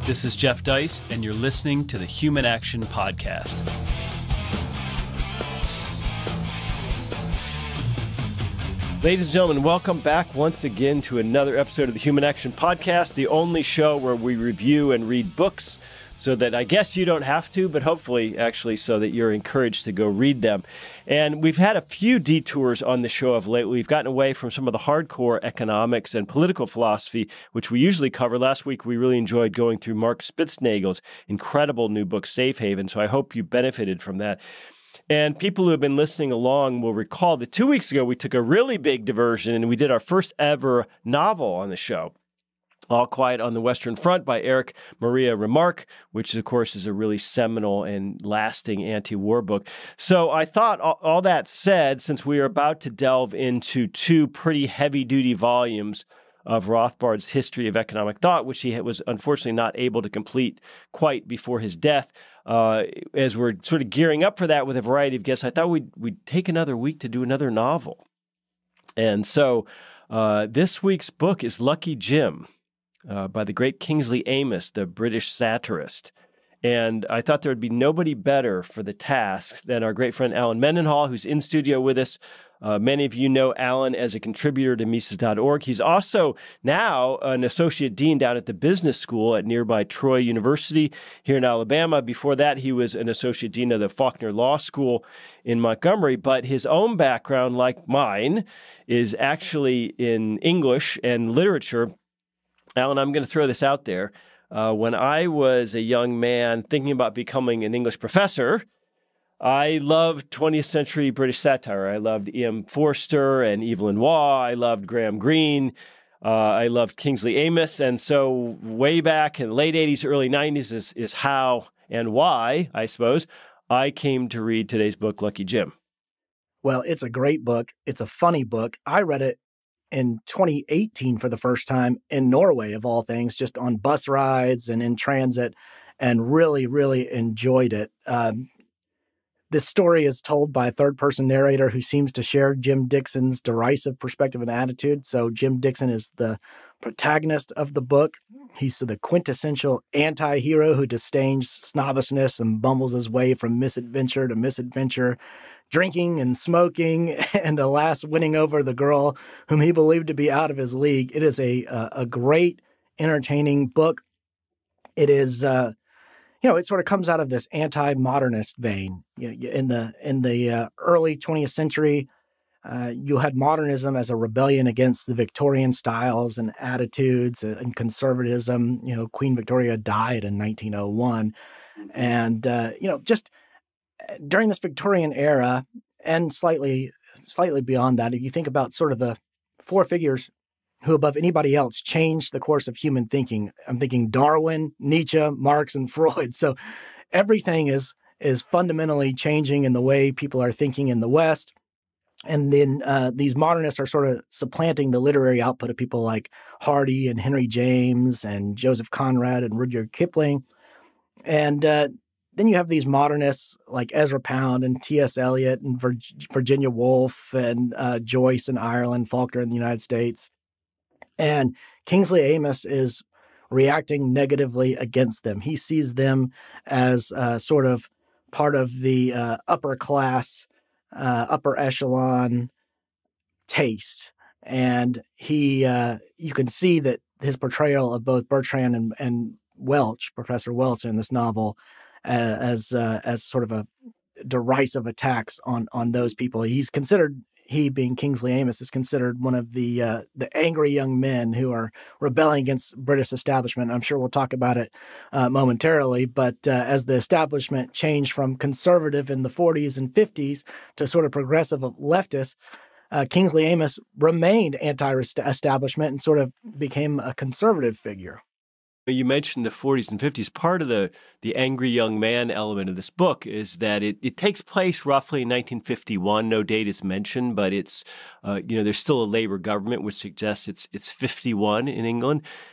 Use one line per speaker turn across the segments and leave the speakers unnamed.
This is Jeff Deist, and you're listening to the Human Action Podcast. Ladies and gentlemen, welcome back once again to another episode of the Human Action Podcast, the only show where we review and read books so that I guess you don't have to, but hopefully actually so that you're encouraged to go read them. And we've had a few detours on the show of late. We've gotten away from some of the hardcore economics and political philosophy, which we usually cover. Last week, we really enjoyed going through Mark Spitznagel's incredible new book, Safe Haven. So I hope you benefited from that. And people who have been listening along will recall that 2 weeks ago, we took a really big diversion and we did our first ever novel on the show. All Quiet on the Western Front by Eric Maria Remarque, which, of course, is a really seminal and lasting anti-war book. So I thought, all that said, since we are about to delve into two pretty heavy-duty volumes of Rothbard's History of Economic Thought, which he was unfortunately not able to complete quite before his death, as we're sort of gearing up for that with a variety of guests, I thought we'd take another week to do another novel. And so this week's book is Lucky Jim, by the great Kingsley Amis, the British satirist. And I thought there would be nobody better for the task than our great friend Alan Mendenhall, who's in studio with us. Many of you know Alan as a contributor to Mises.org. He's also now an associate dean down at the business school at nearby Troy University here in Alabama. Before that, he was an associate dean of the Faulkner Law School in Montgomery. But his own background, like mine, is actually in English and literature. Alan, I'm going to throw this out there. When I was a young man thinking about becoming an English professor, I loved 20th century British satire. I loved E.M. Forster and Evelyn Waugh. I loved Graham Greene. I loved Kingsley Amis. And so way back in the late 80s, early 90s is how and why, I suppose, I came to read today's book, Lucky Jim.
Well, it's a great book. It's a funny book. I read it in 2018 for the first time in Norway, of all things, just on bus rides and in transit, and really, really enjoyed it. This story is told by a third-person narrator who seems to share Jim Dixon's derisive perspective and attitude. So Jim Dixon is the protagonist of the book. He's the quintessential anti-hero who disdains snobbishness and bumbles his way from misadventure to misadventure, drinking and smoking, and alas, winning over the girl whom he believed to be out of his league. It is a great, entertaining book. It is, it sort of comes out of this anti-modernist vein. In the early 20th century, you had modernism as a rebellion against the Victorian styles and attitudes and conservatism. Queen Victoria died in 1901. And, just during this Victorian era and slightly beyond that, if you think about sort of the four figures who above anybody else changed the course of human thinking, I'm thinking Darwin, Nietzsche, Marx, and Freud. So everything is fundamentally changing in the way people are thinking in the West. And then these modernists are sort of supplanting the literary output of people like Hardy and Henry James and Joseph Conrad and Rudyard Kipling. And then you have these modernists like Ezra Pound and T.S. Eliot and Virginia Woolf and Joyce in Ireland, Faulkner in the United States. And Kingsley Amis is reacting negatively against them. He sees them as sort of part of the upper class, upper echelon taste. And you can see that his portrayal of both Bertrand and Welch, Professor Welch in this novel, as sort of a derisive attacks on those people. He being Kingsley Amis is considered one of the angry young men who are rebelling against British establishment. I'm sure we'll talk about it momentarily, but as the establishment changed from conservative in the 40s and 50s to sort of progressive leftist, Kingsley Amis remained anti-establishment and sort of became a conservative figure.
You mentioned the 40s and 50s. Part of the angry young man element of this book is that it takes place roughly in 1951. No date is mentioned, but it's there's still a Labour government, which suggests it's 51 in England.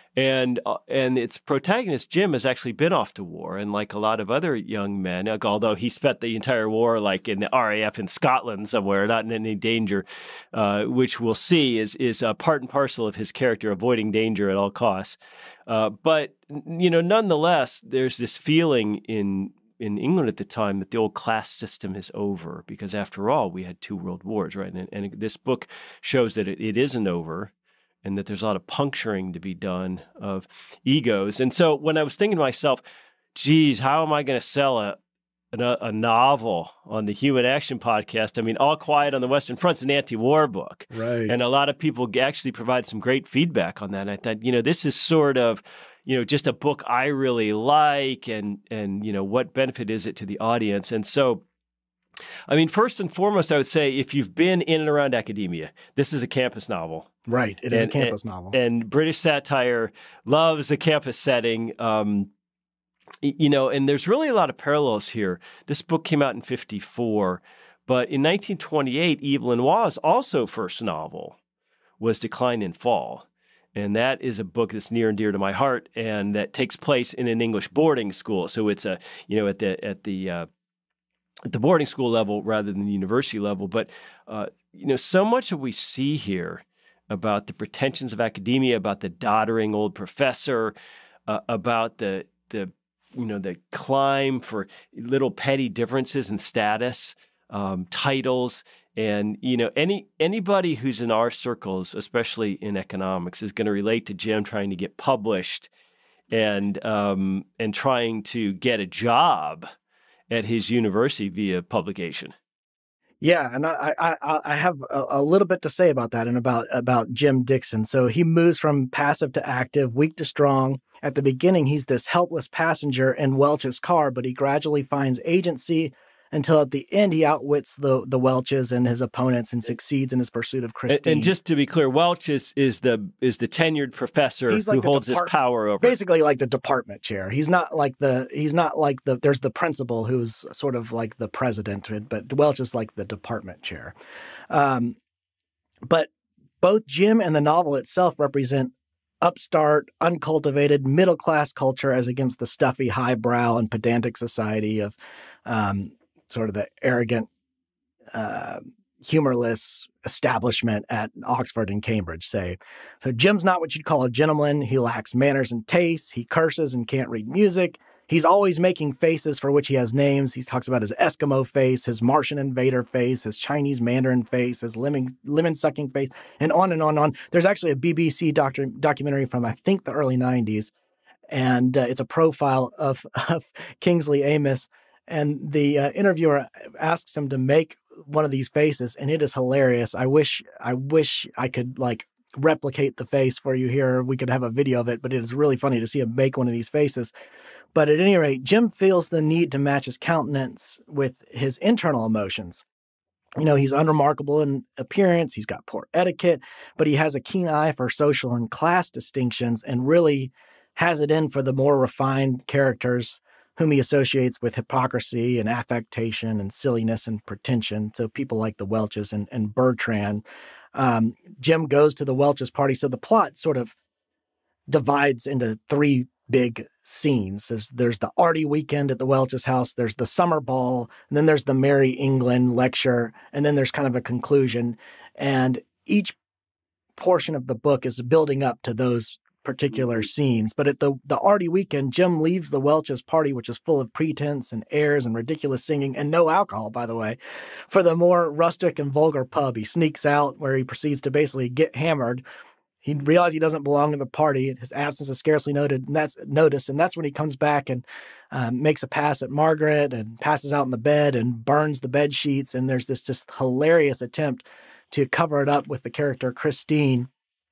And its protagonist, Jim, has actually been off to war. And like a lot of other young men, although he spent the entire war like in the RAF in Scotland somewhere, not in any danger, which we'll see is part and parcel of his character, avoiding danger at all costs. But, nonetheless, there's this feeling in England at the time that the old class system is over, because after all, we had two world wars, right? And this book shows that it isn't over, and that there's a lot of puncturing to be done of egos. And so when I was thinking to myself, geez, how am I going to sell a novel on the Human Action podcast? I mean, All Quiet on the Western Front's an anti-war book.
Right.
And a lot of people actually provide some great feedback on that. And I thought, this is sort of, just a book I really like, and what benefit is it to the audience? And so, I mean, first and foremost, I would say if you've been in and around academia, this is a campus novel.
Right. It is a campus novel.
And British satire loves a campus setting. And there's really a lot of parallels here. This book came out in 1954, but in 1928, Evelyn Waugh's also first novel was Decline and Fall. And that is a book that's near and dear to my heart, and that takes place in an English boarding school. So it's at the boarding school level rather than the university level. But, so much of we see here about the pretensions of academia, about the doddering old professor, about the climb for little petty differences in status, titles. And, anybody who's in our circles, especially in economics, is going to relate to Jim trying to get published and trying to get a job at his university via publication.
Yeah, and I have a little bit to say about that and about Jim Dixon. So he moves from passive to active, weak to strong. At the beginning, he's this helpless passenger in Welch's car, but he gradually finds agency until at the end he outwits the Welches and his opponents and succeeds in his pursuit of Christine.
And just to be clear, Welch is the tenured professor who holds this power over.
Basically like the department chair. He's not like there's the principal who's sort of like the president, but Welch is like the department chair. But both Jim and the novel itself represent upstart, uncultivated, middle-class culture as against the stuffy, highbrow, and pedantic society of sort of the arrogant, humorless establishment at Oxford and Cambridge, say. So Jim's not what you'd call a gentleman. He lacks manners and taste. He curses and can't read music. He's always making faces for which he has names. He talks about his Eskimo face, his Martian invader face, his Chinese Mandarin face, his lemon-sucking face, and on and on and on. There's actually a BBC documentary from, I think, the early 90s, and it's a profile of Kingsley Amis. And the interviewer asks him to make one of these faces, and it is hilarious. I wish I could replicate the face for you here. We could have a video of it, but it is really funny to see him make one of these faces. But at any rate, Jim feels the need to match his countenance with his internal emotions. He's unremarkable in appearance. He's got poor etiquette, but he has a keen eye for social and class distinctions and really has it in for the more refined characters whom he associates with hypocrisy and affectation and silliness and pretension. So people like the Welches and Bertrand. Jim goes to the Welches party. So the plot sort of divides into three big scenes. There's the arty weekend at the Welches house, there's the summer ball, and then there's the Merry England lecture, and then there's kind of a conclusion. And each portion of the book is building up to those particular scenes. But at the arty weekend, Jim leaves the Welches party, which is full of pretense and airs and ridiculous singing, and no alcohol, by the way, for the more rustic and vulgar pub. He sneaks out where he proceeds to basically get hammered. He realizes he doesn't belong in the party. His absence is scarcely noticed, and that's when he comes back and makes a pass at Margaret and passes out in the bed and burns the bed sheets. And there's this just hilarious attempt to cover it up with the character Christine.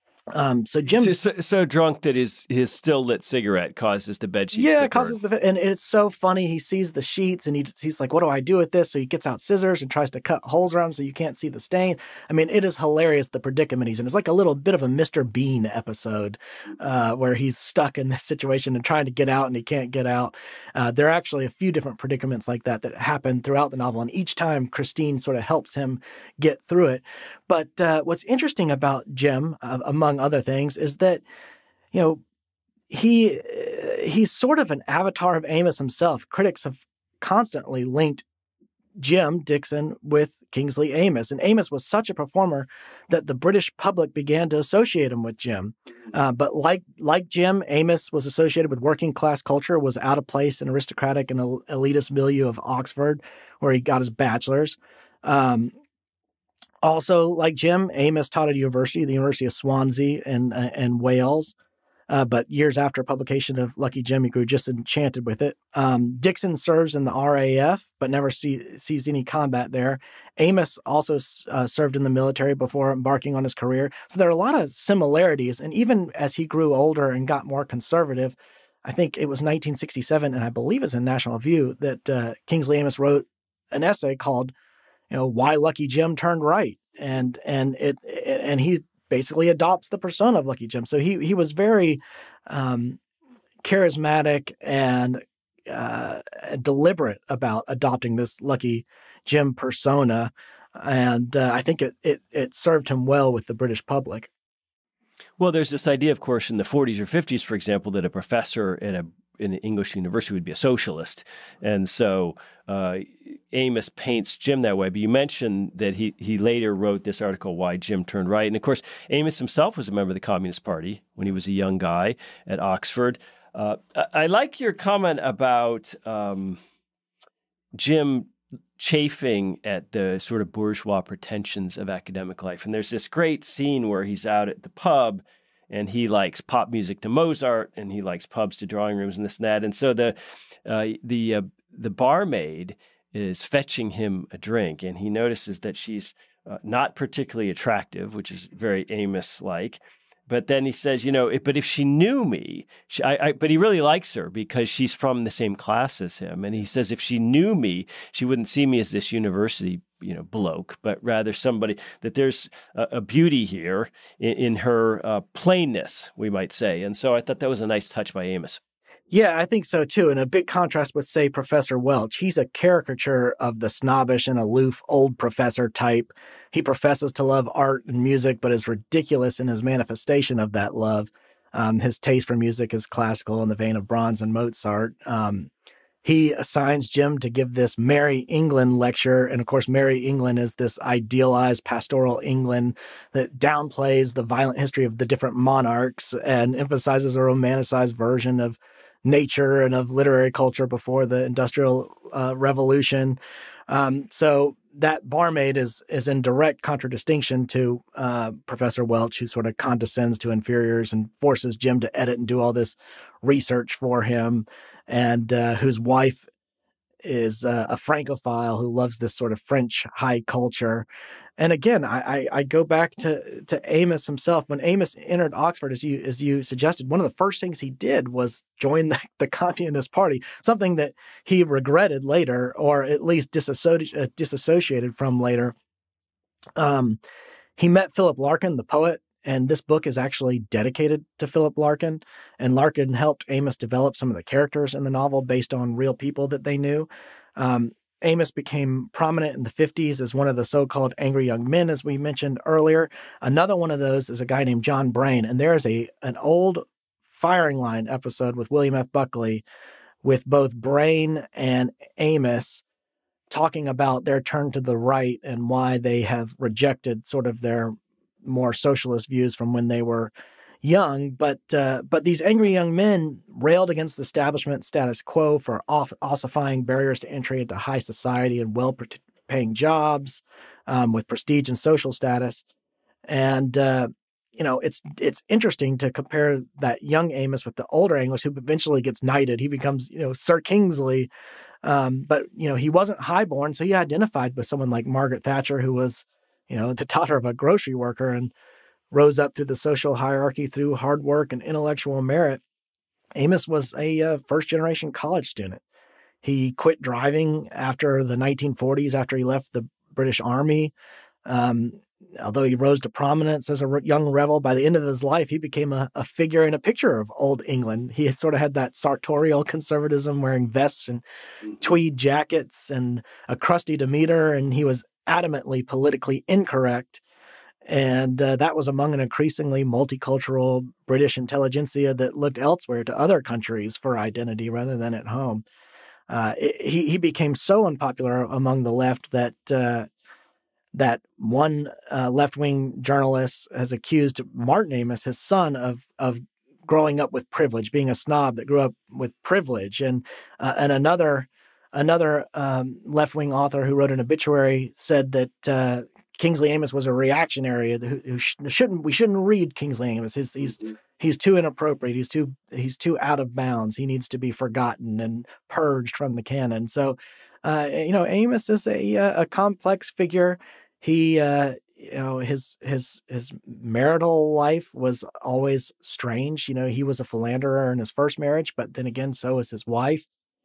So Jim's
so drunk that his still lit cigarette causes the bed sheets.
Yeah,
to
it causes
burn.
and it's so funny. He sees the sheets and he's like, "What do I do with this?" So he gets out scissors and tries to cut holes around them so you can't see the stain. I mean, it is hilarious the predicament he's in. It's like a little bit of a Mr. Bean episode where he's stuck in this situation and trying to get out and he can't get out. There are actually a few different predicaments like that happen throughout the novel, and each time Christine sort of helps him get through it. But what's interesting about Jim, among other things, is that, he's sort of an avatar of Amos himself. Critics have constantly linked Jim Dixon with Kingsley Amis. And Amis was such a performer that the British public began to associate him with Jim. But like Jim, Amis was associated with working class culture, was out of place in aristocratic and elitist milieu of Oxford, where he got his bachelor's. Also, like Jim, Amis taught at the University of Swansea in Wales. But years after publication of Lucky Jim, he grew just enchanted with it. Dixon serves in the RAF, but never sees any combat there. Amos also served in the military before embarking on his career. So there are a lot of similarities. And even as he grew older and got more conservative, I think it was 1967, and I believe it's in National Review, that Kingsley Amis wrote an essay called, Why Lucky Jim Turned Right. And he basically adopts the persona of Lucky Jim. So he was very charismatic and deliberate about adopting this Lucky Jim persona. And I think it served him well with the British public.
Well, there's this idea, of course, in the 40s or 50s, for example, that a professor in an English university would be a socialist. And so Amos paints Jim that way. But you mentioned that he later wrote this article, Why Jim Turned Right. And of course, Amos himself was a member of the Communist Party when he was a young guy at Oxford. I like your comment about Jim chafing at the sort of bourgeois pretensions of academic life. And there's this great scene where he's out at the pub and he likes pop music to Mozart and he likes pubs to drawing rooms and this and that. And so the barmaid is fetching him a drink and he notices that she's not particularly attractive, which is very Amos-like. But then he says, but if she knew me, but he really likes her because she's from the same class as him. And he says, if she knew me, she wouldn't see me as this university, bloke, but rather somebody that there's a beauty here in her plainness, we might say. And so I thought that was a nice touch by Amos.
Yeah, I think so too. And a big contrast with, say, Professor Welch. He's a caricature of the snobbish and aloof old professor type. He professes to love art and music, but is ridiculous in his manifestation of that love. His taste for music is classical in the vein of Brahms and Mozart. He assigns Jim to give this Merry England lecture. And of course, Merry England is this idealized pastoral England that downplays the violent history of the different monarchs and emphasizes a romanticized version of nature and of literary culture before the Industrial Revolution. So that barmaid is in direct contradistinction to Professor Welch, who sort of condescends to inferiors and forces Jim to edit and do all this research for him, and whose wife is a Francophile who loves this sort of French high culture. And again, I go back to Amos himself. When Amos entered Oxford, as you suggested, one of the first things he did was join the Communist Party, something that he regretted later, or at least disassociated from later. He met Philip Larkin, the poet, and this book is actually dedicated to Philip Larkin. And Larkin helped Amos develop some of the characters in the novel based on real people that they knew. Amos became prominent in the 50s as one of the so-called angry young men, as we mentioned earlier. Another one of those is a guy named John Brain. And there is an old Firing Line episode with William F. Buckley with both Brain and Amos talking about their turn to the right and why they have rejected sort of their more socialist views from when they were young, but these angry young men railed against the establishment status quo for ossifying barriers to entry into high society and well-paying jobs with prestige and social status. And it's interesting to compare that young Amos with the older Amos, who eventually gets knighted. He becomes Sir Kingsley, but he wasn't highborn, so he identified with someone like Margaret Thatcher, who was the daughter of a grocery worker and rose up through the social hierarchy through hard work and intellectual merit. Amos was a first-generation college student. He quit driving after the 1940s, after he left the British Army. Although he rose to prominence as a young rebel, by the end of his life, he became a figure in a picture of old England. He sort of had that sartorial conservatism, wearing vests and tweed jackets and a crusty demeanor, and he was adamantly politically incorrect. And that was among an increasingly multicultural British intelligentsia that looked elsewhere to other countries for identity rather than at home. He became so unpopular among the left that one left-wing journalist has accused Martin Amis, his son, of growing up with privilege, being a snob that grew up with privilege, and another left-wing author who wrote an obituary said that Kingsley Amis was a reactionary who we shouldn't read Kingsley Amis. He's too inappropriate. He's too out of bounds. He needs to be forgotten and purged from the canon. So, Amos is a complex figure. He, his marital life was always strange. He was a philanderer in his first marriage, but then again, so was his wife.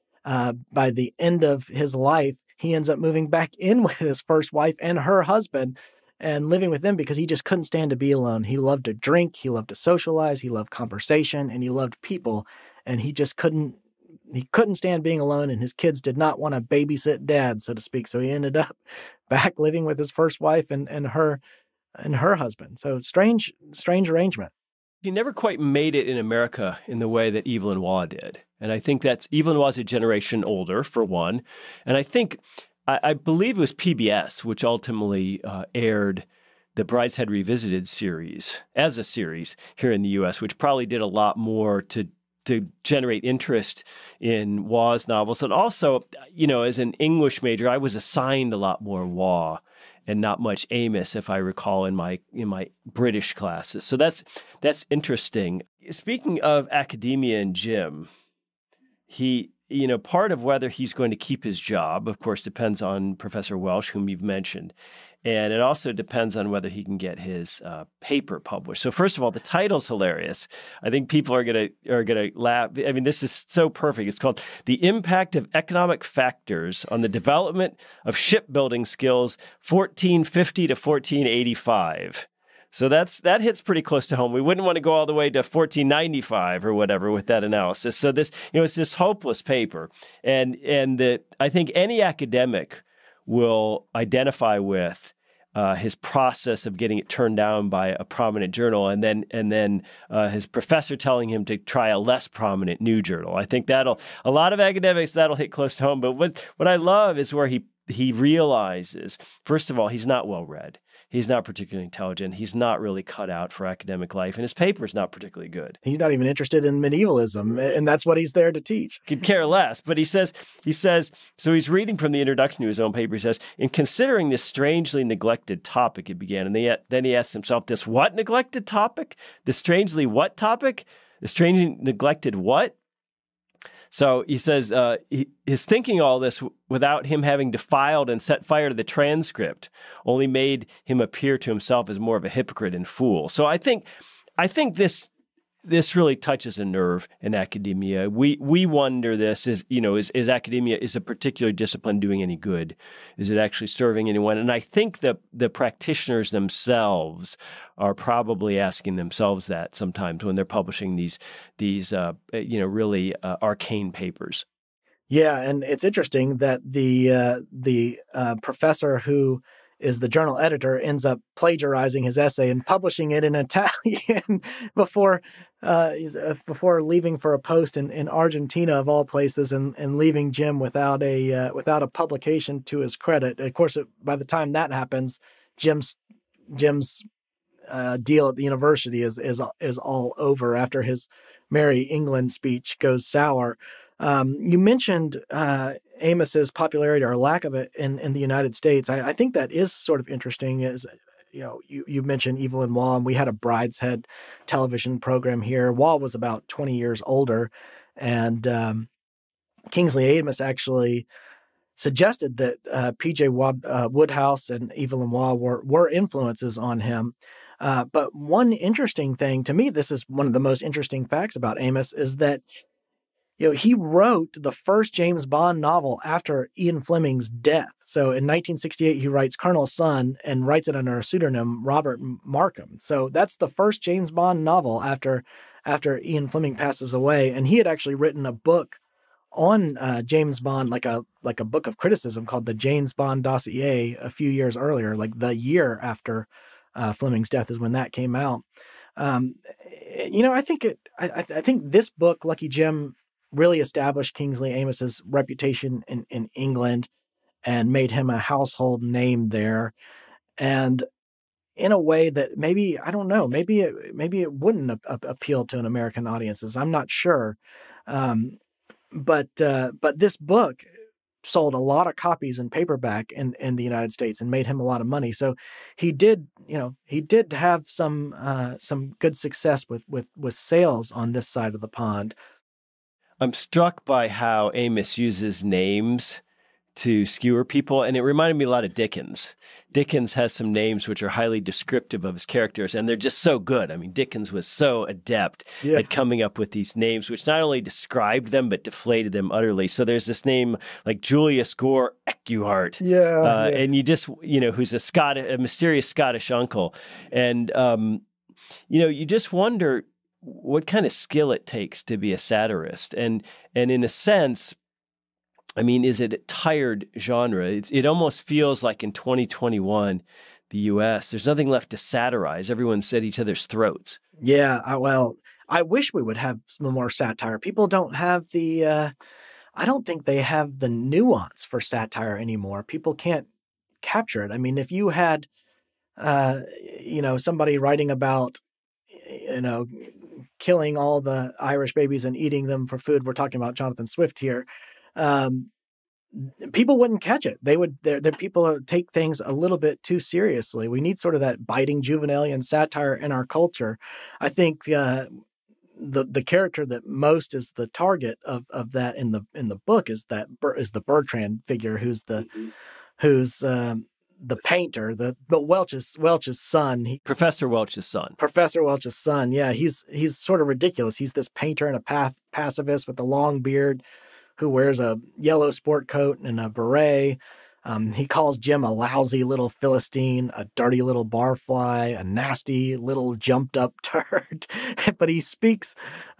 By the end of his life, he ends up moving back in with his first wife and her husband and living with them because he just couldn't stand to be alone. He loved to drink, he loved to socialize, he loved conversation, and he loved people. And he just couldn't stand being alone, and his kids did not want to babysit dad, so to speak. So he ended up back living with his first wife and her husband. So strange arrangement.
He never quite made it in America in the way that Evelyn Waugh did. And I think that's Evelyn Waugh's a generation older, for one. And I believe it was PBS, which ultimately aired the Brideshead Revisited series as a series here in the U.S., which probably did a lot more to generate interest in Waugh's novels. And also, as an English major, I was assigned a lot more Waugh and not much Amos, if I recall, in my British classes. So that's interesting. Speaking of academia and Jim, he, part of whether he's going to keep his job, of course, depends on Professor Welsh, whom you've mentioned. And it also depends on whether he can get his paper published. So first of all, the title's hilarious. I think people are gonna laugh. I mean, this is so perfect. It's called "The Impact of Economic Factors on the Development of Shipbuilding Skills, 1450 to 1485." So that hits pretty close to home. We wouldn't want to go all the way to 1495 or whatever with that analysis. So this, it's this hopeless paper, and I think any academic will identify with his process of getting it turned down by a prominent journal, and then his professor telling him to try a less prominent new journal. I think a lot of academics, that'll hit close to home. But what I love is where he realizes, first of all, he's not well read. He's not particularly intelligent. He's not really cut out for academic life, and his paper is not particularly good.
He's not even interested in medievalism, and that's what he's there to teach.
Could care less. But he says, so he's reading from the introduction to his own paper. He says, in considering this strangely neglected topic, it began, and then he asks himself, this what neglected topic? The strangely what topic? The strangely neglected what? So he says his thinking all this without him having defiled and set fire to the transcript only made him appear to himself as more of a hypocrite and fool. So I think this really touches a nerve in academia. We wonder this is academia, is a particular discipline doing any good? Is it actually serving anyone? And I think the practitioners themselves are probably asking themselves that sometimes when they're publishing these really arcane papers.
Yeah, and it's interesting that the professor who is the journal editor ends up plagiarizing his essay and publishing it in Italian before leaving for a post in Argentina of all places, and leaving Jim without a publication to his credit. Of course, by the time that happens, Jim's deal at the university is all over after his Merry England speech goes sour. You mentioned Amos's popularity or lack of it in the United States. I think that is sort of interesting. As you mentioned Evelyn Waugh, and we had a Brideshead television program here. Waugh was about 20 years older, and Kingsley Amis actually suggested that P.J. Wodehouse and Evelyn Waugh were influences on him. But one interesting thing to me, this is one of the most interesting facts about Amos, is that he wrote the first James Bond novel after Ian Fleming's death. So in 1968, he writes Colonel's Son and writes it under a pseudonym, Robert Markham. So that's the first James Bond novel after Ian Fleming passes away. And he had actually written a book on James Bond, like a book of criticism called the James Bond Dossier a few years earlier, like the year after Fleming's Death is when that came out. Um, I think this book, Lucky Jim, really established Kingsley Amos's reputation in England and made him a household name there. And in a way that maybe, I don't know, maybe it wouldn't appeal to an American audiences. I'm not sure. Um, but this book sold a lot of copies in paperback in the United States and made him a lot of money. So he did have some good success with sales on this side of the pond.
I'm struck by how Amos uses names to skewer people, and it reminded me a lot of Dickens. Dickens has some names which are highly descriptive of his characters, and they're just so good. I mean, Dickens was so adept at coming up with these names, which not only described them, but deflated them utterly. So there's this name like Julius Gore Ecuhart, and you just, who's a mysterious Scottish uncle. And, you just wonder what kind of skill it takes to be a satirist. And in a sense, I mean, is it a tired genre? It almost feels like in 2021, the U.S., there's nothing left to satirize. Everyone's at each other's throats.
Yeah, well, I wish we would have some more satire. People don't have I don't think they have the nuance for satire anymore. People can't capture it. I mean, if you had, somebody writing about, killing all the Irish babies and eating them for food, we're talking about Jonathan Swift here. People wouldn't catch it. People take things a little bit too seriously. We need sort of that biting Juvenalian satire in our culture. I think the character that most is the target of that in the book is the Bertrand figure, who's the painter, but Welch's son.
Professor Welch's son.
Yeah, he's sort of ridiculous. He's this painter and a pacifist with a long beard, who wears a yellow sport coat and a beret. He calls Jim a lousy little Philistine, a dirty little barfly, a nasty little jumped up turd. But he speaks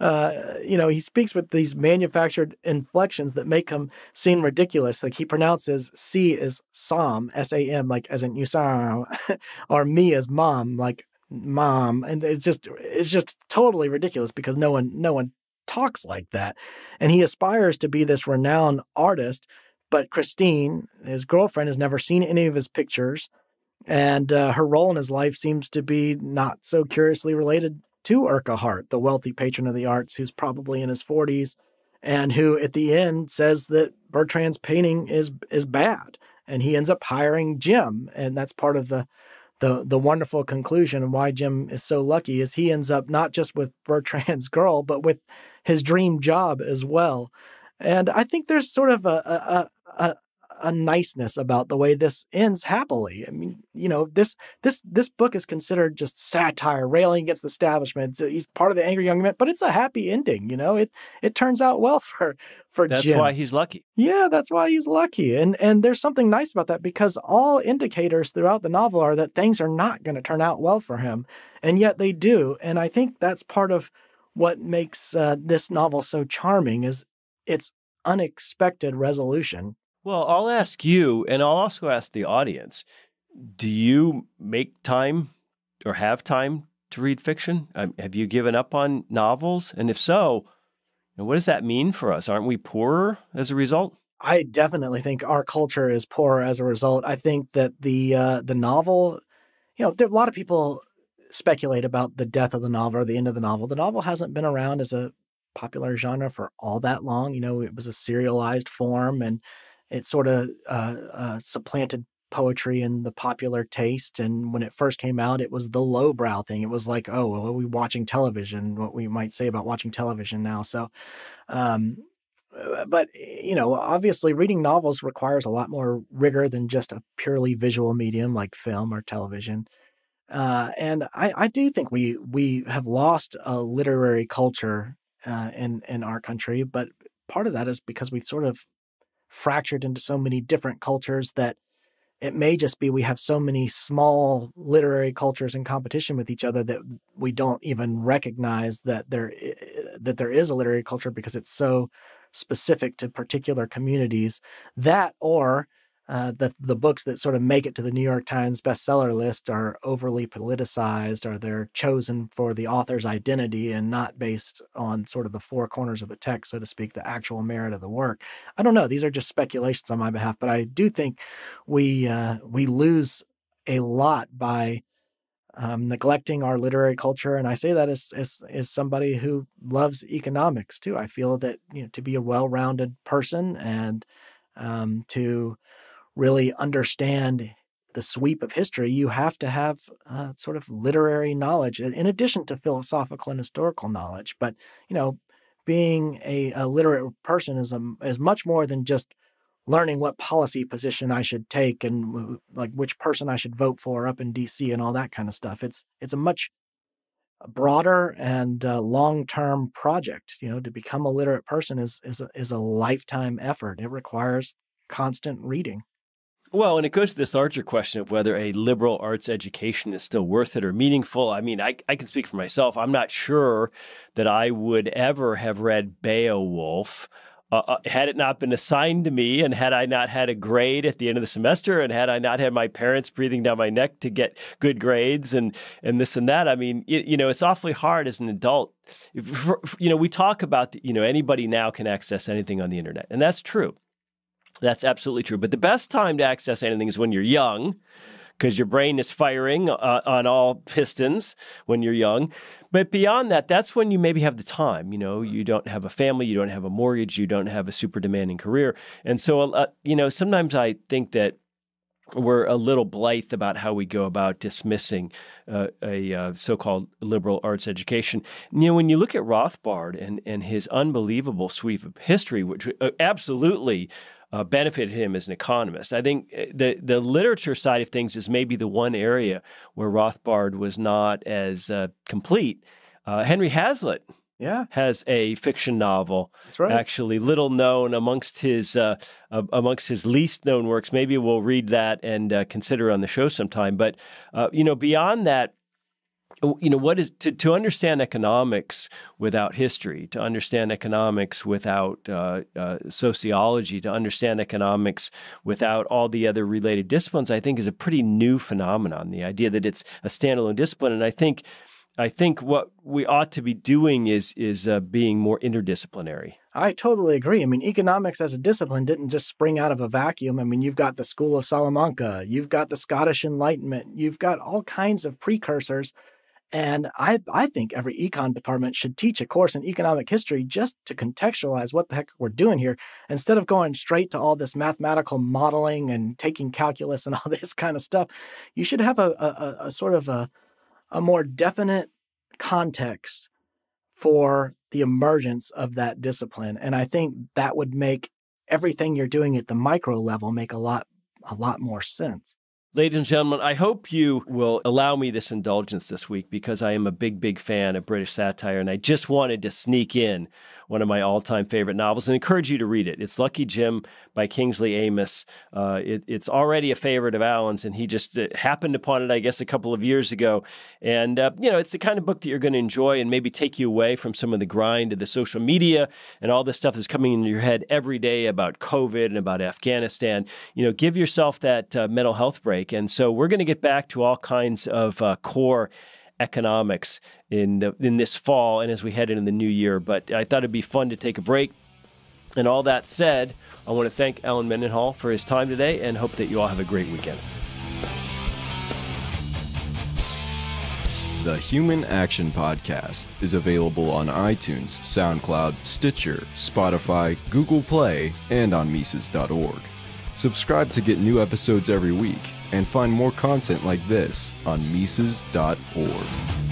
with these manufactured inflections that make him seem ridiculous. Like he pronounces C as Sam, S-A-M, like as in you saw, or me as mom, like mom. And it's just totally ridiculous because no one talks like that. And he aspires to be this renowned artist, but Christine, his girlfriend, has never seen any of his pictures, and her role in his life seems to be not so curiously related to Urquhart, the wealthy patron of the arts who's probably in his 40s, and who at the end says that Bertrand's painting is bad, and he ends up hiring Jim, and that's part of the wonderful conclusion and why Jim is so lucky is he ends up not just with Bertrand's girl, but with his dream job as well. And I think there's sort of a niceness about the way this ends happily. I mean, this book is considered just satire, railing against the establishment. He's part of the angry young man, but it's a happy ending. It turns out well for
That's
Jim.
That's why he's lucky.
Yeah, that's why he's lucky. And there's something nice about that because all indicators throughout the novel are that things are not going to turn out well for him. And yet they do. And I think that's part of what makes this novel so charming is its unexpected resolution.
Well, I'll ask you, and I'll also ask the audience, do you make time or have time to read fiction? Have you given up on novels? And if so, what does that mean for us? Aren't we poorer as a result?
I definitely think our culture is poorer as a result. I think that the novel, there are a lot of people speculate about the death of the novel or the end of the novel. The novel hasn't been around as a popular genre for all that long. It was a serialized form and it sort of supplanted poetry in the popular taste. And when it first came out, it was the lowbrow thing. It was like, oh, well, we're watching television, what we might say about watching television now. So, but, obviously reading novels requires a lot more rigor than just a purely visual medium like film or television. And I do think we have lost a literary culture in our country, but part of that is because we've sort of fractured into so many different cultures that it may just be we have so many small literary cultures in competition with each other that we don't even recognize that there is a literary culture because it's so specific to particular communities. That or the books that sort of make it to the New York Times bestseller list are overly politicized, or they're chosen for the author's identity and not based on sort of the four corners of the text, so to speak, the actual merit of the work. I don't know. These are just speculations on my behalf, but I do think we lose a lot by neglecting our literary culture. And I say that as somebody who loves economics too. I feel that, to be a well-rounded person and to really understand the sweep of history, you have to have sort of literary knowledge in addition to philosophical and historical knowledge. But, being a literate person is much more than just learning what policy position I should take and like which person I should vote for up in DC and all that kind of stuff. It's a much broader and long-term project. To become a literate person is a lifetime effort. It requires constant reading.
Well, and it goes to this larger question of whether a liberal arts education is still worth it or meaningful. I mean, I can speak for myself. I'm not sure that I would ever have read Beowulf had it not been assigned to me, and had I not had a grade at the end of the semester, and had I not had my parents breathing down my neck to get good grades and this and that. I mean, it's awfully hard as an adult. We talk about, anybody now can access anything on the internet, and that's true. That's absolutely true. But the best time to access anything is when you're young, because your brain is firing on all pistons when you're young. But beyond that, that's when you maybe have the time. You don't have a family, you don't have a mortgage, you don't have a super demanding career. And so, sometimes I think that we're a little blithe about how we go about dismissing a so-called liberal arts education. When you look at Rothbard and his unbelievable sweep of history, which absolutely benefited him as an economist. I think the literature side of things is maybe the one area where Rothbard was not as complete. Henry Hazlitt has a fiction novel.
That's right.
Actually, little known amongst his least known works. Maybe we'll read that and consider on the show sometime. But beyond that, what is to understand economics without history, to understand economics without sociology, to understand economics without all the other related disciplines, I think is a pretty new phenomenon. The idea that it's a standalone discipline, and I think what we ought to be doing is being more interdisciplinary.
I totally agree. I mean, economics as a discipline didn't just spring out of a vacuum. I mean, you've got the School of Salamanca, you've got the Scottish Enlightenment, you've got all kinds of precursors. And I think every econ department should teach a course in economic history just to contextualize what the heck we're doing here, instead of going straight to all this mathematical modeling and taking calculus and all this kind of stuff. You should have a sort of a more definite context for the emergence of that discipline. And I think that would make everything you're doing at the micro level make a lot more sense.
Ladies and gentlemen, I hope you will allow me this indulgence this week, because I am a big, big fan of British satire, and I just wanted to sneak in one of my all-time favorite novels and encourage you to read it. It's Lucky Jim by Kingsley Amis. It's already a favorite of Alan's, and he just happened upon it, I guess, a couple of years ago. And, it's the kind of book that you're going to enjoy and maybe take you away from some of the grind of the social media and all this stuff that's coming into your head every day about COVID and about Afghanistan. Give yourself that mental health break. And so we're going to get back to all kinds of core economics in this fall and as we head into the new year. But I thought it'd be fun to take a break. And all that said, I want to thank Alan Mendenhall for his time today and hope that you all have a great weekend.
The Human Action Podcast is available on iTunes, SoundCloud, Stitcher, Spotify, Google Play, and on Mises.org. Subscribe to get new episodes every week and find more content like this on Mises.org.